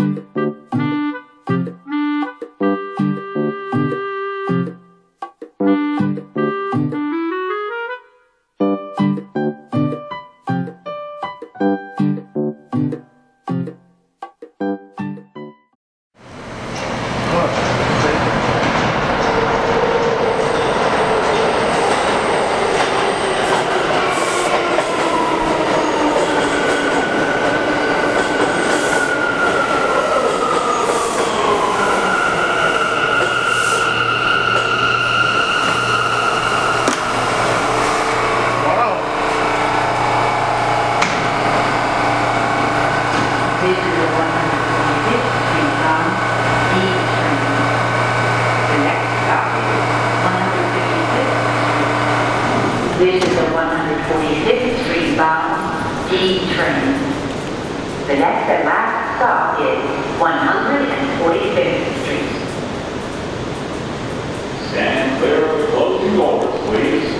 This is a 146th Street bound D train. The next and last stop is 145th Street. Stand clear of the closing doors, please.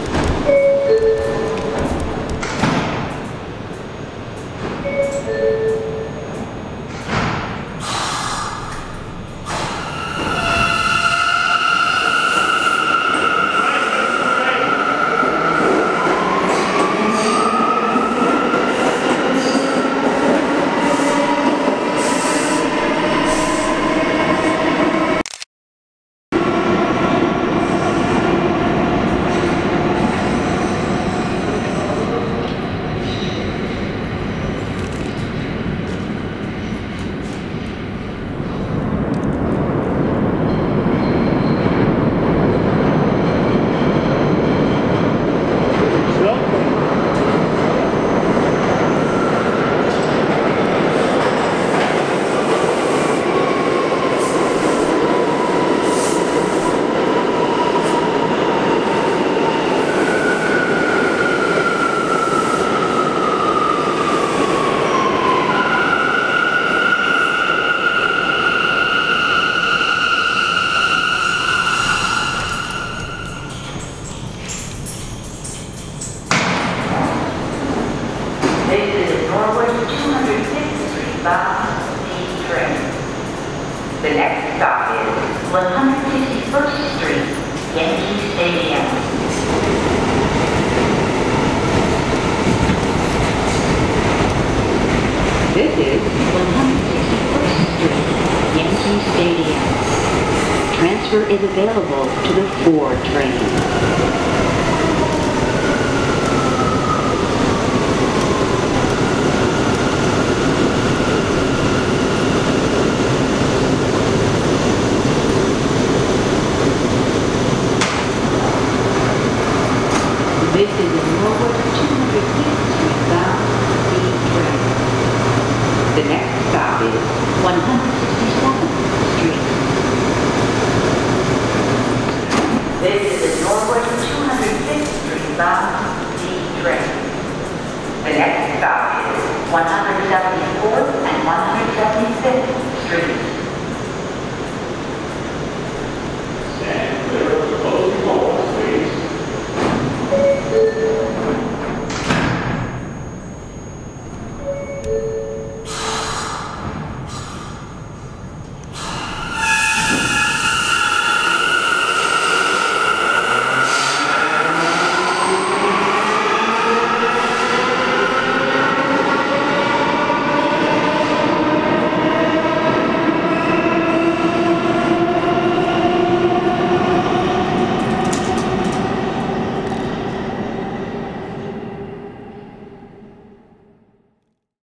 Norwood 205th Street bound D train. The next stop is 151st Street, Yankee Stadium. This is 161st Street, Yankee Stadium. Transfer is available to the 4 train. This is a Norwood 205th Street bound D train. The next stop is 167th Street. This is a Norwood 205th Street bound D train. The next stop is 174th and